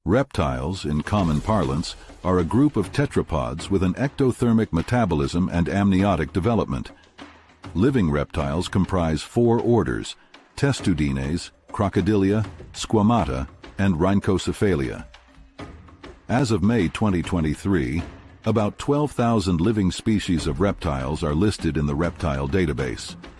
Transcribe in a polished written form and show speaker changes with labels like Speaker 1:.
Speaker 1: Reptiles, in common parlance, are a group of tetrapods with an ectothermic metabolism and amniotic development. Living reptiles comprise 4 orders: Testudines, Crocodilia, Squamata, and Rhynchocephalia. As of May 2023, about 12,000 living species of reptiles are listed in the reptile database.